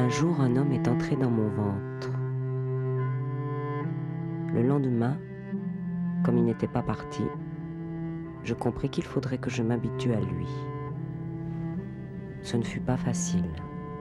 Un jour, un homme est entré dans mon ventre. Le lendemain, comme il n'était pas parti, je compris qu'il faudrait que je m'habitue à lui. Ce ne fut pas facile.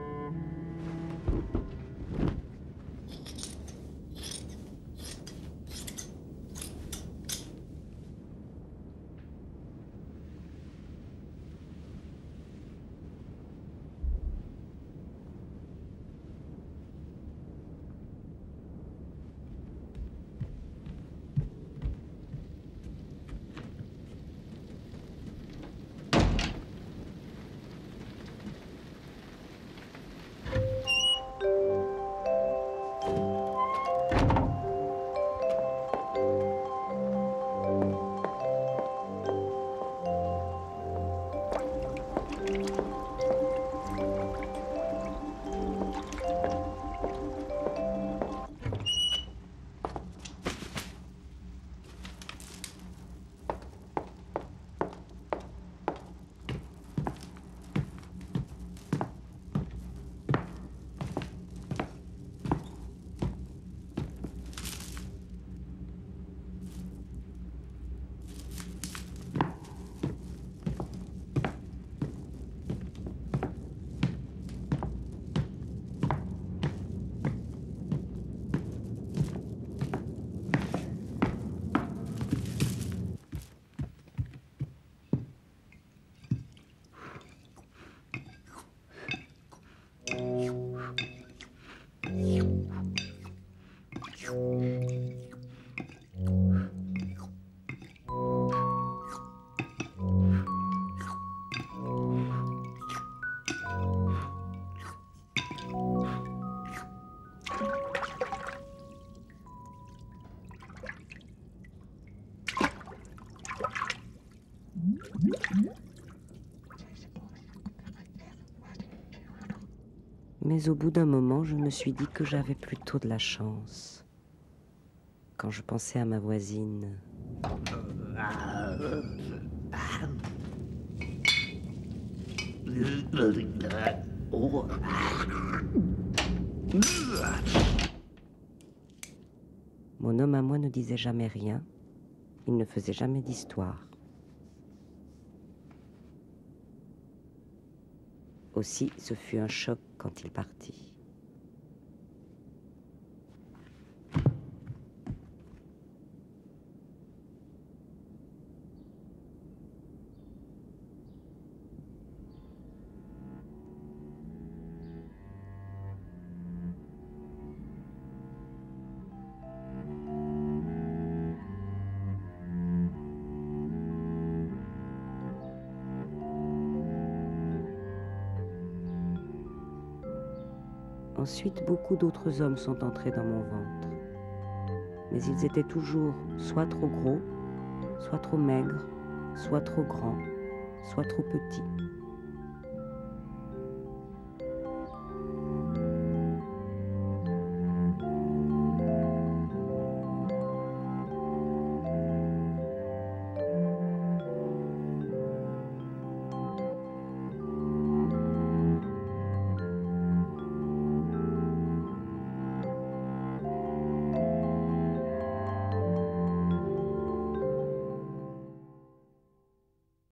Mais au bout d'un moment, je me suis dit que j'avais plutôt de la chance. Quand je pensais à ma voisine. Mon homme à moi ne disait jamais rien. Il ne faisait jamais d'histoire. Aussi, ce fut un choc quand il partit. Ensuite, beaucoup d'autres hommes sont entrés dans mon ventre. Mais ils étaient toujours soit trop gros, soit trop maigres, soit trop grands, soit trop petits.